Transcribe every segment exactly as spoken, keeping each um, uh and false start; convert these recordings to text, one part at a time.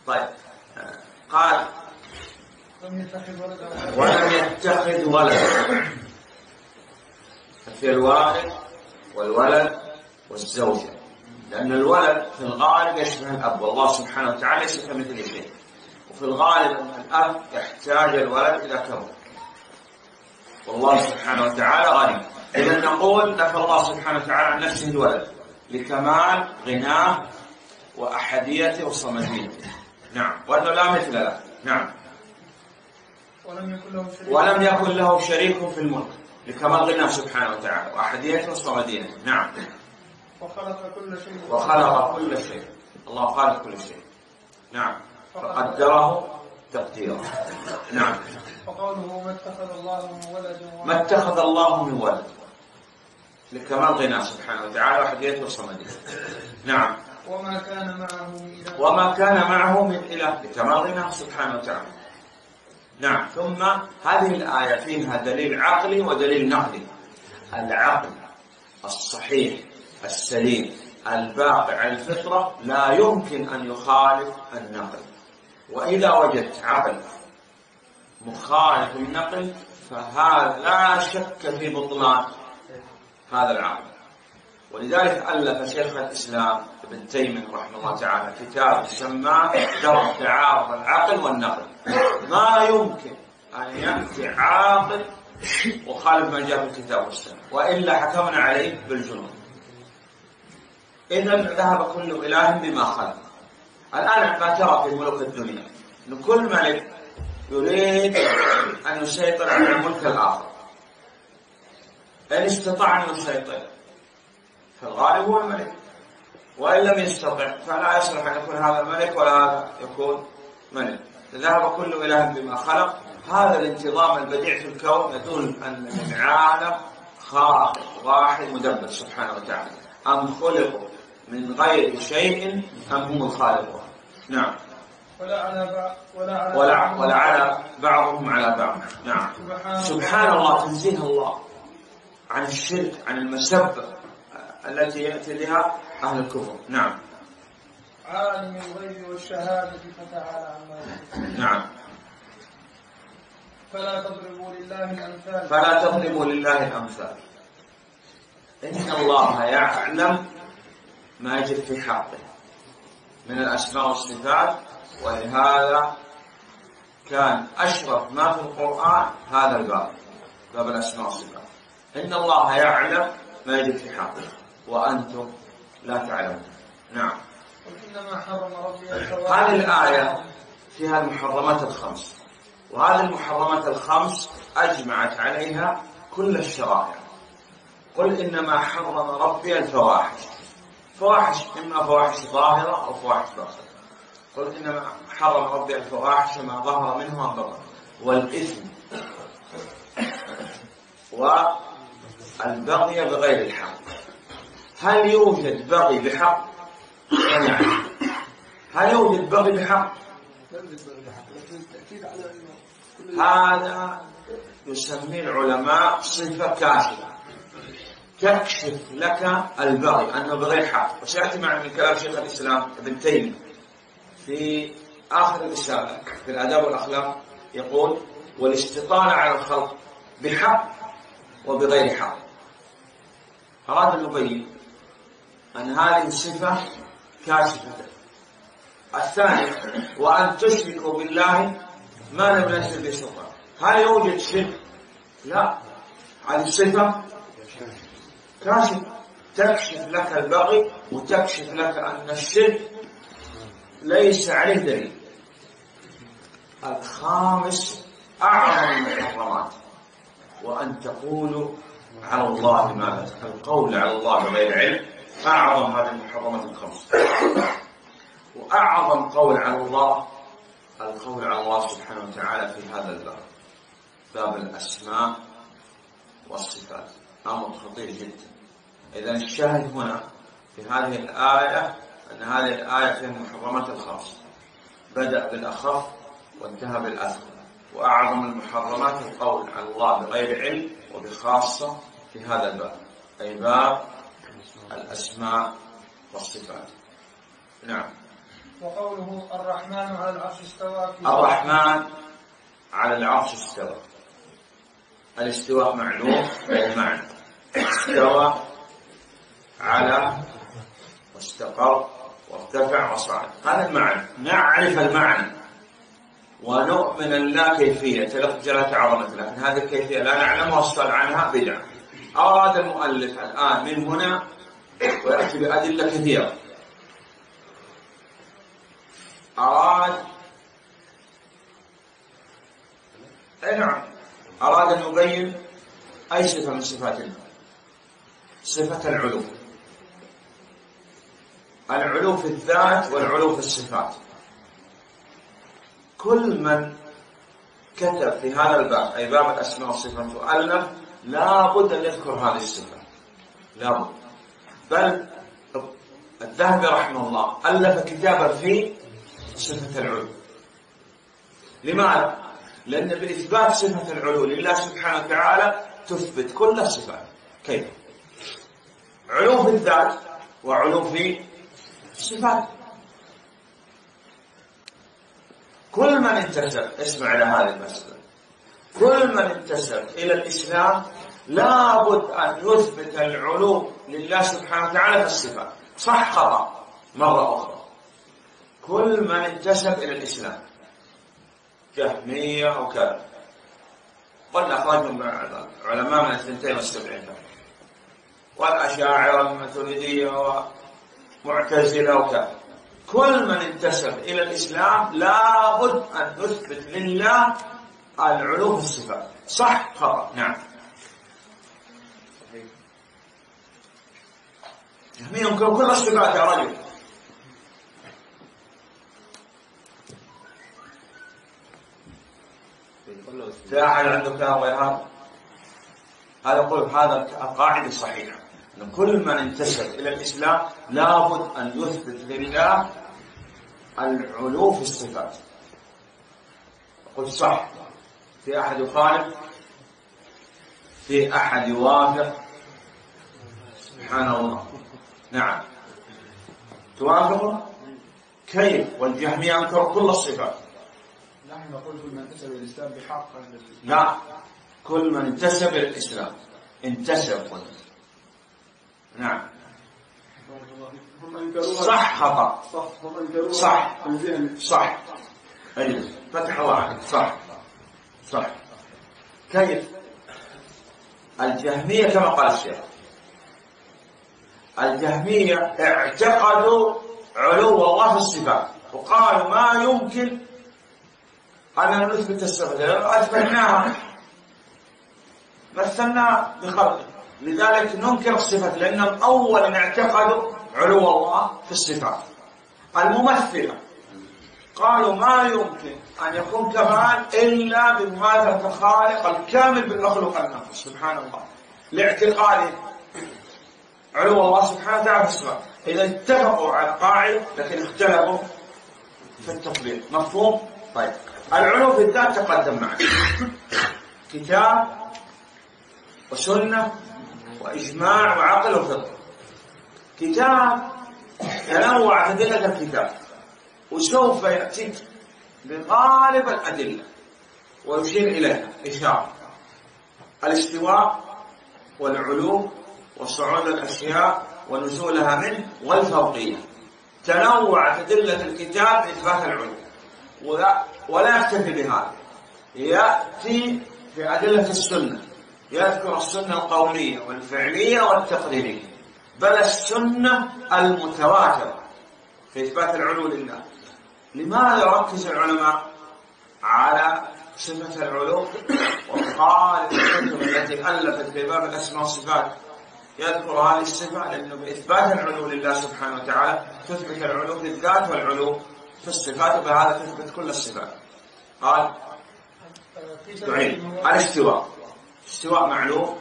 طيب قال ولم يتخذ ولدا، في الوالد والولد والزوجة، لأن الولد في الغالب يشبه الأب، والله سبحانه وتعالى ليس كمثله شيء، وفي الغالب أن الأب يحتاج الولد إذا كبر، والله سبحانه وتعالى غني. إذا نقول نفى الله سبحانه وتعالى عن نفسه الولد لكمال غناه وأحديته وصمديته. نعم، وأنه لا مثل له. نعم. ولم يكن له شريك ولم يكن له شريك في الملك لكمال غناه سبحانه وتعالى وأحديته وصمديته. نعم. وخلق كل شيء وخلق كل شيء، الله خالق كل شيء. نعم. فقدره تقديرا. نعم. وقوله ما اتخذ الله من ولد ما اتخذ الله من ولد لكمال غناه سبحانه وتعالى وحديته وصمديته. نعم. وما كان معه من إله وما كان معه من إله لكمال غناه سبحانه وتعالى. نعم. ثم هذه الآية فيها دليل عقلي ودليل نقلي. العقل الصحيح السليم الباقي على الفطرة لا يمكن أن يخالف النقل، وإذا وجدت عقل مخالف النقل فهذا لا شك في بطلان هذا العقل. ولذلك ألف شيخ الإسلام ابن تيمية رحمه الله تعالى كتاب سماه درء تعارض العقل والنقل. ما يمكن أن يأتي عاقل وخالف ما جاء في الكتاب والسنة، وإلا حكمنا عليه بالجنون. إذن ذهب كل إله بما خلق. الآن ما ترى في ملوك الدنيا أن كل ملك يريد أن يسيطر على الملك الآخر، إن استطاع أن يسيطر فالغالب هو الملك، وإن لم يستطع فلا يصلح أن يكون هذا الملك ولا هذا يكون ملك. ذهب كل إله بما خلق. هذا الانتظام البديع في الكون يدل أن العالم خالق واحد مدبر سبحانه وتعالى. أم خلقوا من غير شيء أم هم الخالقون. نعم. ولا على بعض ولا على ولا, ولا على بعضهم على بعض. نعم. سبحان الله، تنزيه الله عن الشرك، عن المسبة التي يأتي بها أهل الكفر. نعم. عالم الغيب والشهادة فتعالى عما يشركون. نعم. فلا تضربوا لله الأمثال فلا تضربوا لله الأمثال. إن الله يعلم ما يجب في حقه من الأسماء والصفات، ولهذا كان أشرف ما في القرآن هذا الباب، باب الأسماء والصفات. إن الله يعلم ما يجب في حقه وأنتم لا تعلمون. نعم. وإنما حرم ربي الفواحش. هذه الآية فيها المحرمات الخمس، وهذه المحرمات الخمس أجمعت عليها كل الشرائع. قل إنما حرم ربي الفواحش. فواحش إما فواحش ظاهرة أو فواحش باطنة. قل إنما حرم ربي الفواحش ما ظهر منه وما بطن والإثم والبغي بغير الحق. هل يوجد بغي بحق؟ يعني هل يوجد بغي بحق؟ هذا يسميه العلماء صفة كاشفة تكشف لك البغي أنه بغير حق. وسيأتي معنا من كلام شيخ الإسلام ابن تيمية في آخر الرسالة في الآداب والأخلاق، يقول والاستطالة على الخلق بحق وبغير حق. أراد أن يبين أن هذه الصفة كاشفة. الثاني وأن تشركوا بالله ما لم ينزل به سلطان. هل يوجد شرك؟ لا، هذه الصفة كاشف تكشف لك البغي وتكشف لك أن الشرك ليس عليه دليل. الخامس أعظم المحرمات وأن تقولوا على الله ما لا تعلمون. القول على الله بغير علم أعظم هذه المحرمات الخمس. وأعظم قول على الله القول على الله سبحانه وتعالى في هذا الباب، باب الأسماء والصفات، أمر خطير جدا. إذن الشاهد هنا في هذه الآية أن هذه الآية فيها المحرمات الخمس، بدأ بالأخف وانتهى بالأثقل. وأعظم المحرمات القول على الله بغير علم، وبخاصة في هذا الباب أي باب الأسماء والصفات. نعم. وقوله الرحمن على العرش استوى. الرحمن على العرش استوى. الاستواء معلوم بالمعنى، استوى على واستقر وارتفع وصعد، هذا المعنى. نعرف المعنى ونؤمن أن لا كيفية لفظ جلالة عظمته، لكن هذه الكيفية لا نعلمها والسؤال عنها بدعة. أراد المؤلف الآن من هنا ويأتي بأدلة كثيرة. أراد أي نعم أراد أن يبين أي صفة من صفات الله، صفة العلو، العلو في الذات والعلو في الصفات. كل من كتب في هذا الباب أي باب الأسماء والصفات وألف لابد أن يذكر هذه الصفة، لابد. بل الذهبي رحمه الله ألف كتابا في صفة العلو. لماذا؟ لأن بإثبات صفة العلو لله سبحانه وتعالى تثبت كل الصفات. كيف؟ علو في الذات وعلو في الصفات. كل من انتسب، اسمع إلى هذه المسألة، كل من انتسب إلى الإسلام لابد أن يثبت العلو لله سبحانه وتعالى في الصفات. صح خطأ مرة أخرى، كل من انتسب إلى الإسلام، جهمية أو كذا، قلنا أخرجهم علماء من الثنتين والسبعين، والأشاعرة والماتريدية ومعتزلة وكذا، كل من انتسب إلى الإسلام لابد أن يثبت لله العلو في الصفات. صح خطأ؟ نعم. جهمية يمكن كل الصفات يا رجل. في أحد عنده كلام غير هذا؟ هذا يقول هذا القاعدة صحيحة، أن كل من انتسب إلى الإسلام لابد أن يثبت لله العلو في الصفات. قلت صح. في أحد يخالف؟ في أحد يوافق؟ سبحان الله. نعم. توافقون؟ كيف؟ والجهمية أنكروا كل الصفات. نحن نقول كل من انتسب إلى الإسلام بحق. لا، كل من انتسب إلى الإسلام انتسب. نعم. صح خطأ؟ صح صح. أجل فتح واحد. صح صح. كيف؟ الجهمية كما قال الشيخ، الجهمية اعتقدوا علو الله في الصفات وقالوا ما يمكن أن نثبت الصفة، أثبتناها مثلنا بخلقه، لذلك ننكر الصفة، لأنهم أولا اعتقدوا علو الله في الصفات. الممثلة قالوا ما يمكن أن يكون كمال إلا بمماثلة الخالق الكامل بالمخلوق الناقص سبحان الله، لاعتقاد علو الله سبحانه وتعالى في الصفات. إذا اتفقوا على قاعدة لكن اختلفوا في التطبيق. مفهوم؟ طيب، العلو في الذات تقدم معنا كتاب وسنة وإجماع وعقل وفطر. كتاب تنوع أدلة الكتاب وسوف يأتيك بغالب الأدلة ويشير إليها إشارة. الاستواء والعلو وصعود الأشياء ونزولها منه والفوقية، تنوع أدلة الكتاب لإثبات العلو، ولا, ولا يكتفي بهذا، يأتي في أدلة السنة، يذكر السنة القولية والفعلية والتقريرية، بل السنة المتواترة في إثبات العلو لله. لماذا يركز العلماء على صفة العلو وقال الكتب التي ألفت في باب الأسماء والصفات يذكر هذه الصفة؟ لأنه بإثبات العلو لله سبحانه وتعالى تثبت العلو في الذات والعلو في الصفات، وبهذا تثبت كل الصفات. قال تعيد الاستواء، استواء معلوم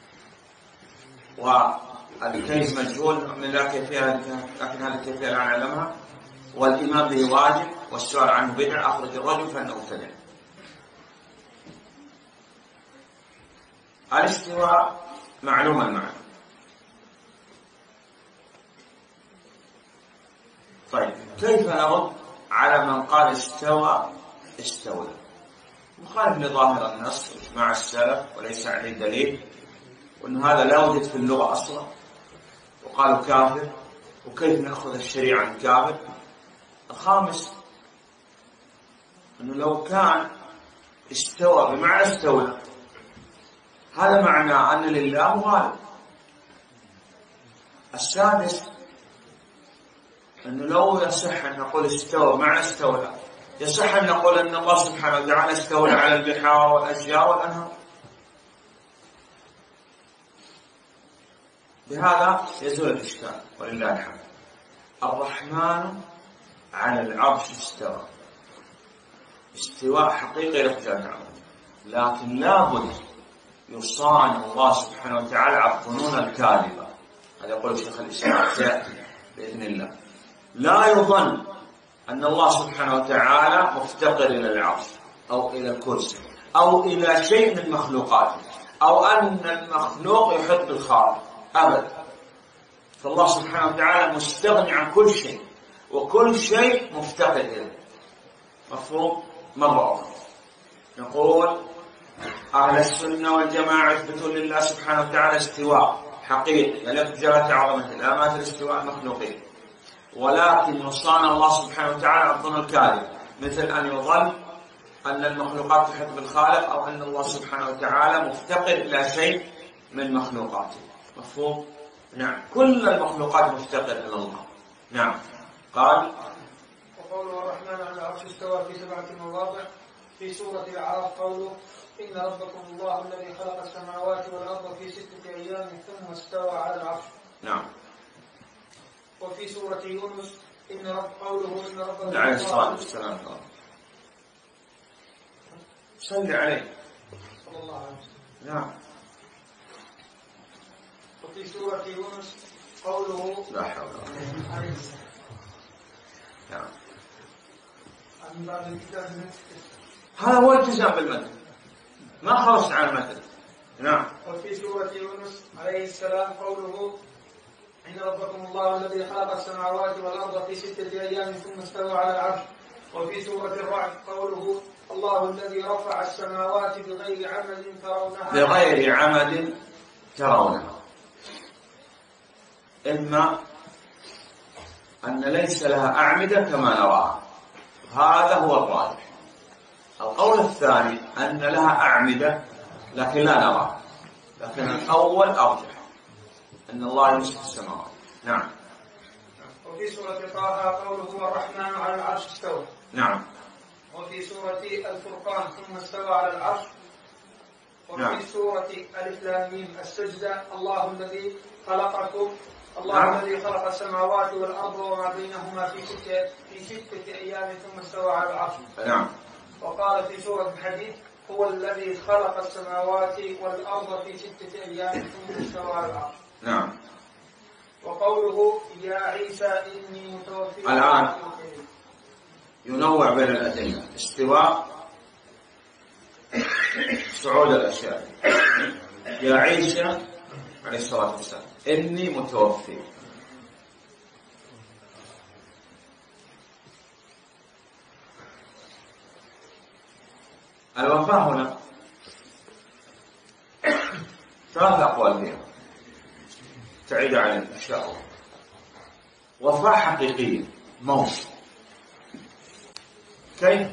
والكيف مجهول من لا كيفية، لكن هذه الكيفية لا نعلمها، والإيمان به واجب والسؤال عنه بدعة، أخرج الرجل فإنه مبتدع. الاستواء معلوم المعنى، طيب كيف نرد على من قال استوى استولى؟ مخالف لظاهر النص مع السلف وليس عليه دليل، وأن هذا لا يوجد في اللغة أصلا، وقالوا كافر، وكيف نأخذ الشريعة عن كافر؟ الخامس أنه لو كان استوى بمعنى استولى هذا معناه أن لله غالب. السادس أنه لو يصح أن نقول استوى بمعنى استولى يصح أن نقول أن الله سبحانه وتعالى استولى على البحار والأشجار والأنهار. بهذا يزول الإشكال ولله الحمد. الرحمن على العرش استوى، استواء حقيقي لله تعالى، لكن لابد يصان الله سبحانه وتعالى على الظنون الكاذبة. هذا يقول شيخ الإسلام سيأتي بإذن الله. لا يظن أن الله سبحانه وتعالى مفتقر إلى العرش أو إلى الكرسي أو إلى شيء من مخلوقاته، أو أن المخلوق يحط بالخالق، أبدا. فالله سبحانه وتعالى مستغني عن كل شيء، وكل شيء مفتقر إليه. مفهوم؟ مرة أخرى نقول أهل السنة والجماعة يثبتون لله سبحانه وتعالى استواء حقيقي يليق بجلالة عظمته لا مثل استواء المخلوقين، ولكن يصان الله سبحانه وتعالى الظن الكاذب، مثل أن يظن أن المخلوقات تحط بالخالق، أو أن الله سبحانه وتعالى مفتقر إلى شيء من مخلوقاته. مفهوم؟ نعم، كل المخلوقات مفتقر إلى الله. نعم. قال وقوله الرحمن على العرش استوى في سبعة مواضع. في سورة الأعراف قوله إن ربكم الله الذي خلق السماوات والأرض في ستة أيام ثم استوى على العرش. نعم. وفي سورة يونس إن رب قوله إن ربكم عليه الصلاة والسلام. صل عليه صلى الله عليه وسلم. نعم. وفي سورة يونس قوله لا حول ولا قوة. نعم. عن بعض الكتاب هذا هو التزام بالمتن، ما خرجت عن المتن. نعم. وفي سورة يونس عليه السلام قوله إن ربكم الله الذي خلق السماوات والأرض في ستة أيام ثم استوى على العرش. وفي سورة الرعد قوله الله الذي رفع السماوات بغير عمد ترونها بغير عمد ترونها. إما أن ليس لها أعمدة كما نراها، هذا هو الراجح. القول الثاني أن لها أعمدة لكن لا نراها، لكن الأول أرجح، أن الله يمسك السماوات. نعم. وفي سورة طه قوله الرحمن على العرش استوى. نعم. وفي سورة الفرقان ثم استوى على العرش. وفي نعم. سورة ألف لام ميم السجدة الله الذي خلقكم الله نعم. الذي خلق السماوات والأرض وما بينهما في ستة في ستة أيام ثم استوى على العرش. نعم. وقال في سورة الحديد هو الذي خلق السماوات والأرض في ستة أيام ثم استوى على العرش. نعم. وقوله يا عيسى إني متوفيك. الآن ينوع بين الأدلة، استواء، صعود الأشياء. يا عيسى عليه الصلاة والسلام إني متوفي. الوفاة هنا ثلاث أقوال فيها تعيد علينا إن شاء الله. وفاة حقيقية، موت. كيف؟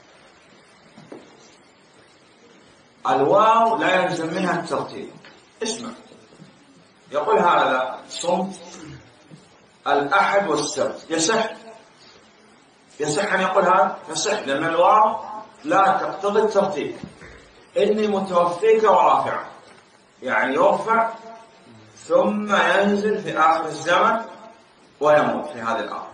الواو لا يلزم منها الترتيب. اسمع، يقول هذا صمت الأحد والسبت، يصح يصح أن يقول هذا؟ يصح، لأن الواو لا تقتضي الترتيب. إني متوفيك ورافعك، يعني يرفع ثم ينزل في آخر الزمن ويموت في هذه الآخر.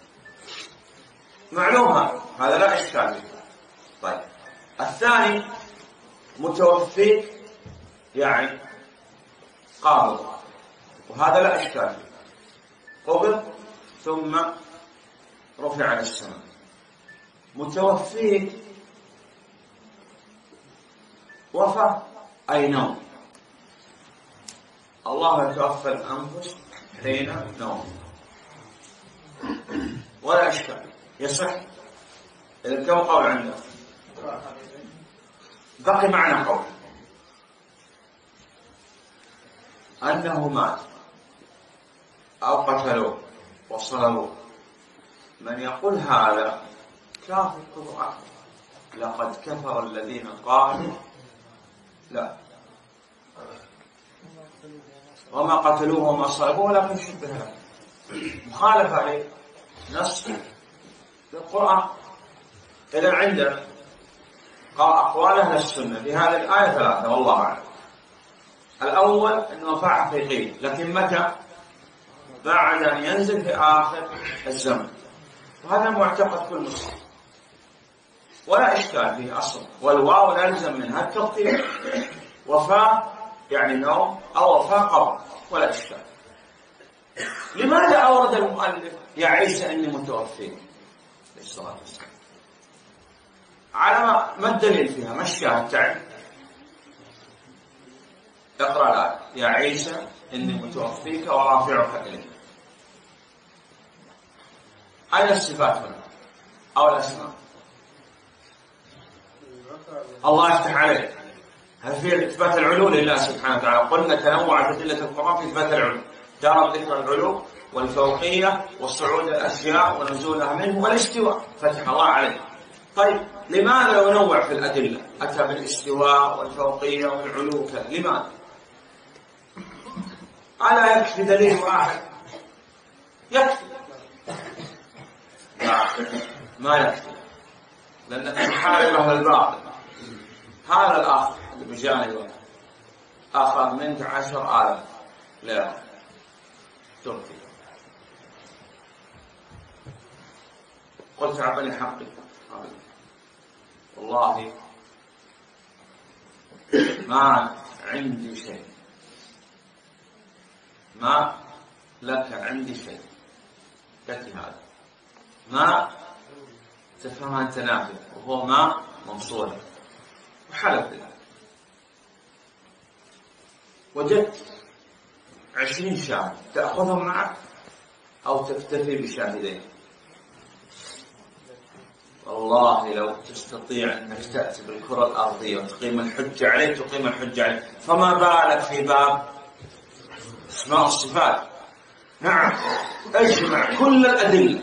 معلومة، هذا لا إشكال فيه. طيب الثاني متوفيك يعني قابض، وهذا لا إشكال فيه. قبض ثم رفع عن السماء. متوفيك وفى أي نوم، الله يتوفى الأنفس حين نوم. ولا إشكال يصح. إذا كم قول عنده؟ بقي معنا قول أنه مات أو قتلوه وصلبوه. من يقول هذا كافر كفر أكبر. لقد كفر الذين قالوا لا وما قتلوه وما صلبوه لكن شبه له، مخالفة لنص القرآن. إذا عندنا أقوال أهل السنة في هذه الآية ثلاثة والله أعلم. الأول أنه وفاة حقيقية، لكن متى؟ بعد أن ينزل في آخر الزمن، وهذا معتقد كل مسلم ولا إشكال فيه أصلا. والواو يلزم منها التقدير، وفاة يعني نوم أو وفاة قبر ولا إشكال. لماذا أورد المؤلف يا عيسى إني متوفي للصلاة والسلام؟ على ما الدليل فيها؟ ما الشاهد؟ تعرف؟ اقرأ الآية: يا عيسى إني متوفيك ورافعك إلي. أين الصفات هنا أو الأسماء؟ الله يفتح عليك، هل في إثبات العلو لله سبحانه وتعالى؟ قلنا تنوعت أدلة القرآن في إثبات العلو، دار ذكر العلو والفوقية والصعود الأشياء ونزولها منه والاستواء، فتح الله عليه. طيب لماذا ينوع في الأدلة؟ أتى بالاستواء والفوقية والعلو، لماذا؟ ألا يكفي دليل واحد؟ يكفي؟ لا ما يكفي، لأنك تحارب أهل الباطل. هذا الآخر اللي بجانبه أخذ منك عشر آلاف لا تركي. قلت عبني حقي والله ما عندي شيء، ما لك عندي شيء. تأتي هذا ما تفهمها أنت نافذ، وهو ما منصورة، وحلف بالله. وجدت عشرين شاهد، تأخذهم معك أو تكتفي بشاهدين؟ والله لو تستطيع أنك تأتي بالكرة الأرضية وتقيم الحجة عليه تقيم الحجة عليه، فما بالك في باب اسماء الصفات؟ نعم، اجمع كل الأدلة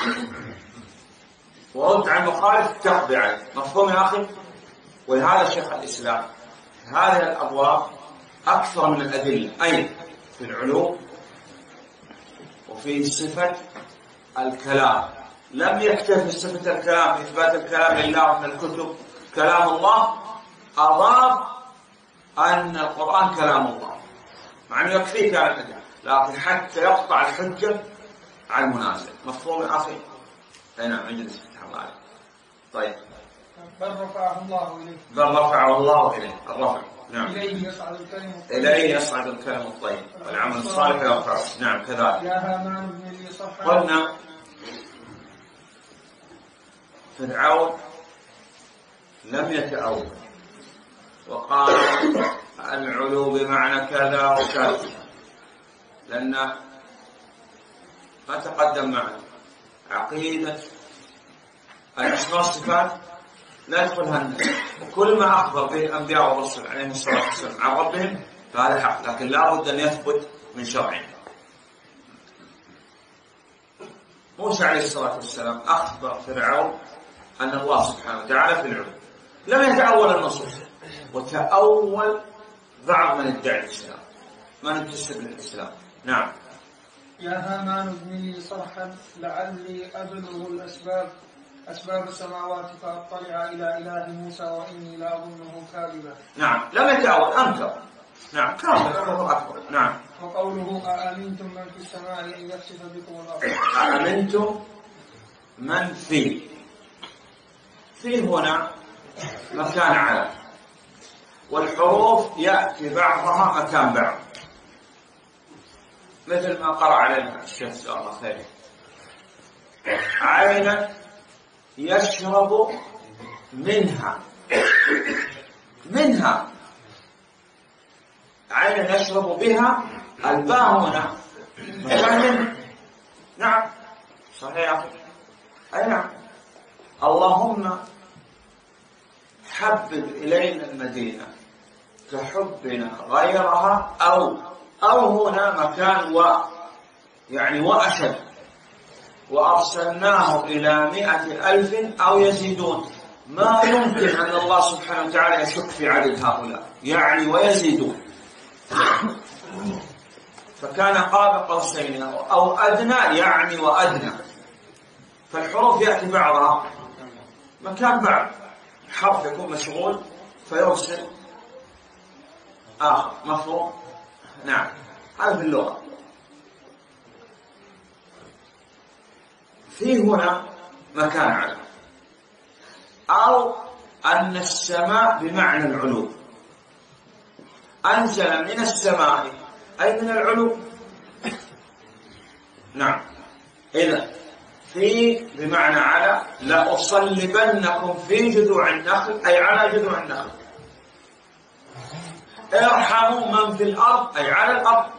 ورد على المخالف تقضي عليه. مفهوم يا أخي؟ ولهذا شيخ الإسلام هذه الأبواب أكثر من الأدلة، أي في العلوم وفي صفة الكلام. لم يكتفي صفة الكلام في إثبات الكلام لله من الكتب كلام الله، أضاف أن القرآن كلام الله، مع أنه يكفي كلام الأدلة، لكن حتى يقطع الحجة على المنازل. مفهوم يا أخي؟ أي نعم، اجلس فتح الله عليك. طيب بل رفعه الله إليه. بل رفعه الله إليه، الرفع. نعم. إليه يصعد الكلم الطيب. إليه يصعد الكلم الطيب والعمل الصالح يرفعه. نعم كذلك. يا هامان ابن لي صرحا. قلنا فرعون لم يتأول وقال العلو بمعنى كذا وكذا، لأن ما تقدم معنا عقيدة الأسماء والصفات لا يدخلها الناس، وكل ما أخبر به الأنبياء والرسل عليهم الصلاة والسلام عن ربهم فهذا حق، لكن لا بد أن يثبت من شرعهم. موسى عليه الصلاة والسلام أخبر فرعون أن الله سبحانه وتعالى في العلو، لم يتأول النصوص، وتأول بعض من ادعي الإسلام، من انتسب للإسلام. نعم. يا هامان ابن لي صرحا لعلي أبلغ الأسباب أسباب السماوات فأطلع إلى إله موسى وإني لا أظنه كاذبا. نعم، لم يتأول، أنكر. نعم، كافر أكبر. نعم. وقوله أأمنتم من في السماء أن يخسف بكم الأرض. أأمنتم من في في هنا مكان على، والحروف يأتي بعضها مكان بعض، مثل ما قرأ علينا الشيخ جزاه الله خير. عينا يشرب منها، منها عينا يشرب بها، الباء هنا مكان منها. نعم صحيح. أي نعم. اللهم حبب إلينا المدينة كحبنا غيرها، أو أو هنا مكان و يعني وأشد، وأرسلناه إلى مئة ألف أو يزيدون. ما يمكن أن الله سبحانه وتعالى يشك في عدد هؤلاء، يعني ويزيدون. فكان قاب قوسين أو أدنى، يعني وأدنى. فالحروف يأتي بعضها مكان بعض، حرف يكون مشغول فيرسل آخر. مفهوم؟ نعم. هذا في اللغة. في هنا مكان على، أو أن السماء بمعنى العلو، أنزل من السماء أي من العلو. نعم. إذا في بمعنى على، لأصلبنكم في جذوع النخل أي على جذوع النخل. ارحموا من في الأرض أي على الأرض.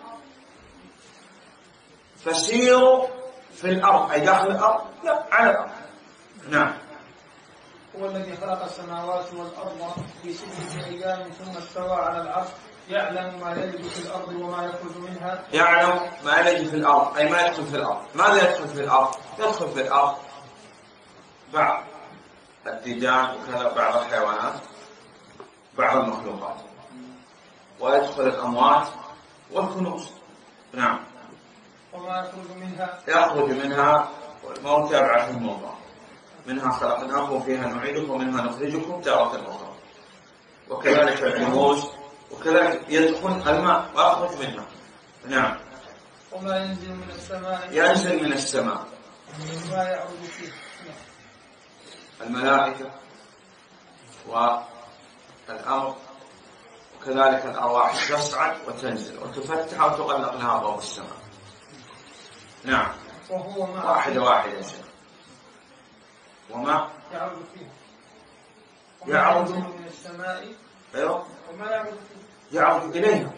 فسيروا في الأرض أي داخل الأرض، لا على الأرض. نعم. هو الذي خلق السماوات والأرض في ستة أيام ثم استوى على العرش، يعلم ما يلج في الأرض وما يخرج منها. يعلم ما يلج في الأرض أي ما يدخل في الأرض. ماذا يدخل في الأرض؟ يدخل في الأرض بعض الديدان وكذا، بعض الحيوانات، بعض المخلوقات، ويدخل الأموات والكنوز. نعم. وما يخرج منها يخرج منها والموت يبعثهم الله. منها خلقناكم وفيها نعيدكم ومنها نخرجكم تارة أخرى. وكذلك الكنوز، وكذلك يدخل الماء ويخرج منها. نعم. وما ينزل من السماء ينزل من السماء وما يعرض فيه. الملائكة والأمر، وكذلك الأرواح تصعد وتنزل وتفتح وتغلق لها أبواب السماء. نعم. وهو ما واحدة واحدة يا شيخ. وما يعرض فيه. يعرض من السماء. أيوه. وما يعرض فيه. يعرض إليها،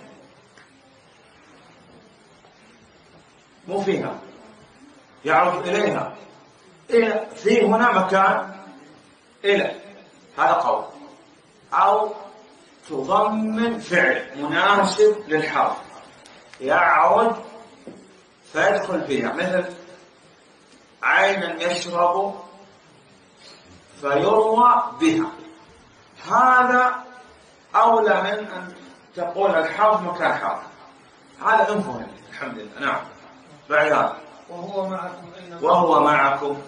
مو فيها. يعرض إليها. إلى في هنا مكان إلى، هذا قول. أو تضمن فعل مناسب للحرف، يعرض فيدخل فيها، مثل عينا يشرب فيروى بها. هذا أولى من أن تقول الحرف مكان حرف. هذا انفهم الحمد لله. نعم. بعد وهو معكم أينما وهو معكم.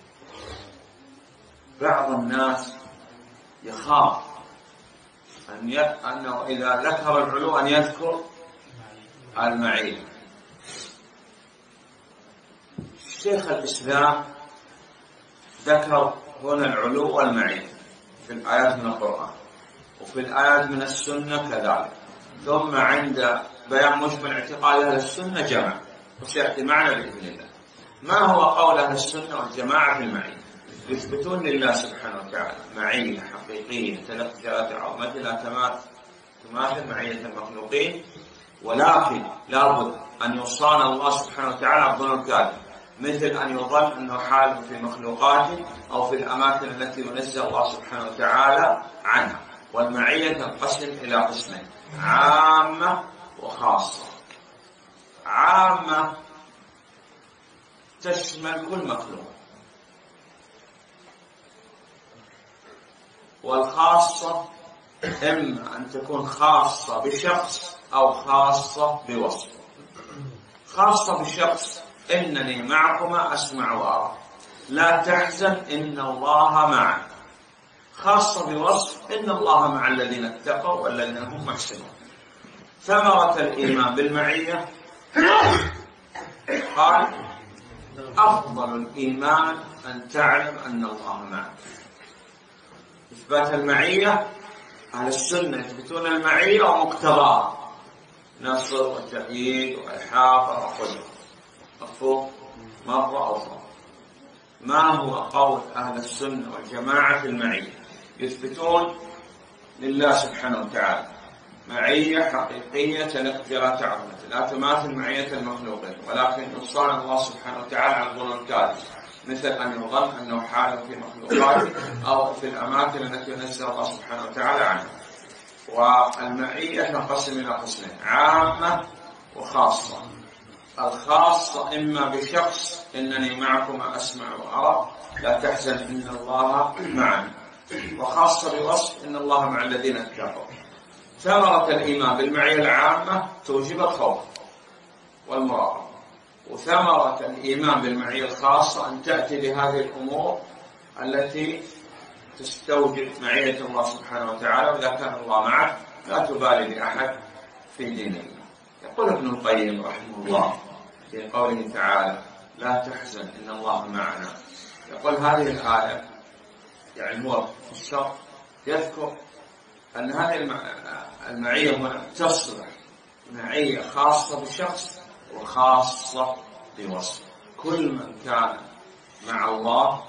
بعض الناس يخاف أن ي... أنه إذا ذكر العلو أن يذكر المعية. شيخ الإسلام ذكر هنا العلو والمعية في الآيات من القرآن وفي الآيات من السنة كذلك، ثم عند بيان مجمل اعتقاد أهل السنة جمع، وسيأتي معنا بإذن الله. ما هو قول أهل السنة والجماعة في المعية؟ يثبتون لله سبحانه وتعالى معية حقيقية تلقى ثلاثة عظمة لا تماثل معية المخلوقين، ولكن لابد أن يصان الله سبحانه وتعالى الظن الكاذب، مثل أن يظن أنه حال في مخلوقاته أو في الأماكن التي ينزه الله سبحانه وتعالى عنها. والمعية تنقسم إلى قسمين: عامة وخاصة. عامة تشمل كل مخلوق، والخاصة إما أن تكون خاصة بشخص أو خاصة بوصف. خاصة بشخص: إنني معكما أسمع وأرى، لا تحزن إن الله معنا. خاصة بوصف: إن الله مع الذين اتقوا والذين هم محسنون. ثمرة الإيمان بالمعية قال: أفضل الإيمان أن تعلم أن الله معك. إثبات المعية، أهل السنة يثبتون المعية ومقتضاها: نصر وتأييد وإحاطة وقدرة. مفهوم؟ مرة أخرى. ما هو قول أهل السنة والجماعة في المعية؟ يثبتون لله سبحانه وتعالى معية حقيقية لا تعظمة لا تماثل معية المخلوقين، ولكن يصان الله سبحانه وتعالى على الظن الكاذب، مثل أن يظن أنه حال في مخلوقاته أو في الأماكن التي ينزه الله سبحانه وتعالى عنها. والمعية تنقسم إلى قسمين: عامة وخاصة. الخاصة إما بشخص إنني معكما أسمع وأرى لا تحزن إن الله معنا، وخاصة بوصف إن الله مع الذين اتقوا. ثمرة الإيمان بالمعية العامة توجب الخوف والمراقبة، وثمرة الإيمان بالمعية الخاصة أن تأتي بهذه الأمور التي تستوجب معية الله سبحانه وتعالى. وإذا كان الله معك لا تبالي بأحد في دين الله. يقول ابن القيم رحمه الله في قوله تعالى لا تحزن إن الله معنا، يقول هذه الآية يعني هو في الشرح يذكر أن هذه المعية هنا تصلح معية خاصة بشخص وخاصة بوصف. كل من كان مع الله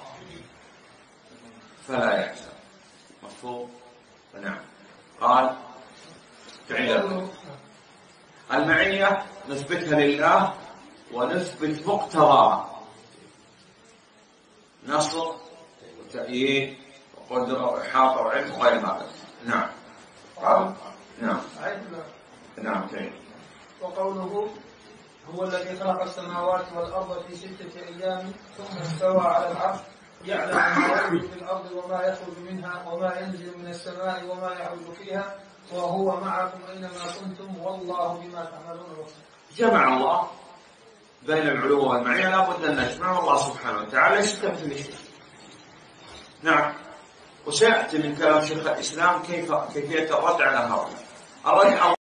فلا يحزن. مفهوم؟ نعم. قال تعالى المعية نثبتها لله ونثبت مقتضاها: نصر وتأييد وقدرة وإحاطة وعلم وغير ذلك. نعم. قال نعم. نعم. كيف؟ وقوله هو الذي خلق السماوات والأرض في ستة أيام ثم استوى على العرش يعلم ما يلج في الأرض وما يخرج منها وما ينزل من السماء وما يعرج فيها وهو معكم أينما كنتم والله بما تعملون بصير. جمع الله بين العلو والمعية، لا بد أن نجمع الله سبحانه وتعالى ليس كمثله شيء. نعم. وسيأتي من كلام شيخ الإسلام كيف كيفية الرد على هؤلاء. الرد